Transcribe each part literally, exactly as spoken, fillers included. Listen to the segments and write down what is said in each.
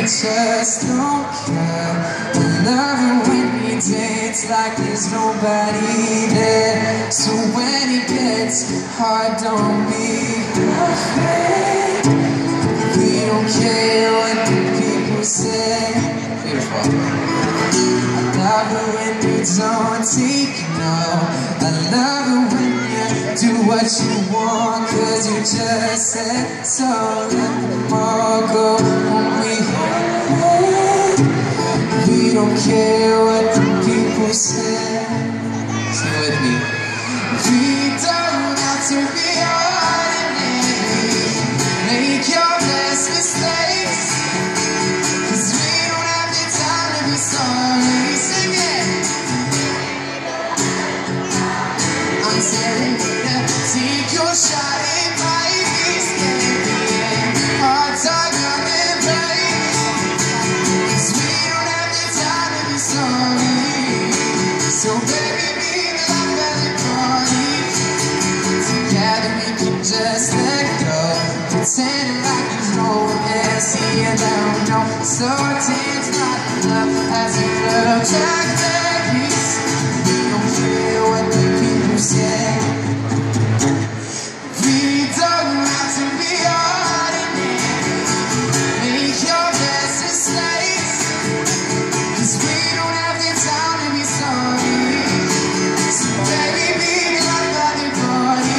just don't care. I love it when we dance like there's nobody there. So when it gets hard, don't be afraid. We don't care what the people say. Beautiful. I love it when you don't take no. I love it when you do what you want, cause you just said so. Let them all go when we hate. We don't care what the people say. Stay with me. We don't have to be ordinary. Make your best mistakes, cause we don't have the time to be sorry. Sing it. I'm telling you to take your shot. It might be scary. Hearts are gonna break, cause we don't have the time to be sorry. So baby, be the life of the party. Together we can just let go, pretend like there's no one there. See you down, no. So tense, not enough as a project piece. We don't care what the people say. We don't have to be ordinary. Make your best mistakes, cause we don't have the time to be sorry. So baby, be the life of the party.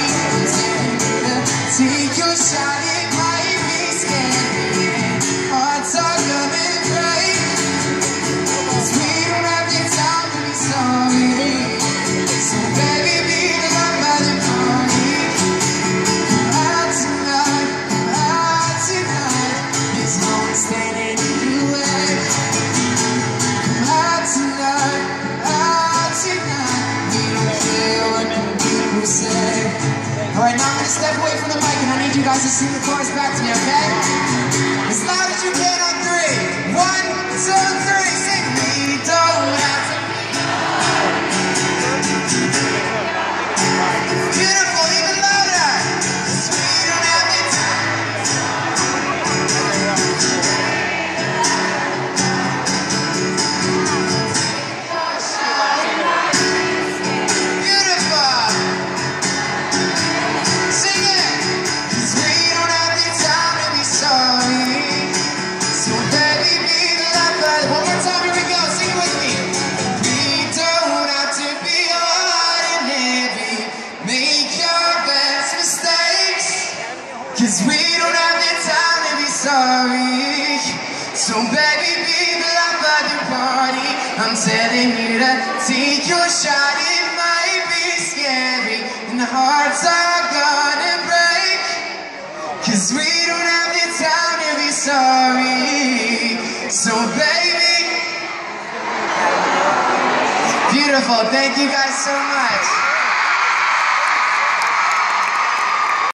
Take your shot, it might be scary. Hearts are gonna break, cause we don't have the time to be sorry. So baby, be the life of the party. Come out tonight, come out tonight. There's no one standing in your way. Come out tonight, come out tonight. We don't care what the people say. Alright, now I'm gonna step away from the mic and I need you guys to sing the chorus back to me, okay? As loud as you can on three. One, two, three, sing. We don't have to. Beautiful, even louder. 'Cause we don't have the time. Beautiful. Sing it. 'Cause we don't have the time to be sorry. So baby, be the life of the. One more time, here we go. Sing it with me. We don't have to be ordinary. Make your best mistakes, cause we don't have the time to be sorry. So baby, be the life of the party. I'm telling you to take your shot. It might be scary, and the hearts are gonna break, cause we don't have the time to be sorry. So baby. Beautiful, thank you guys so much.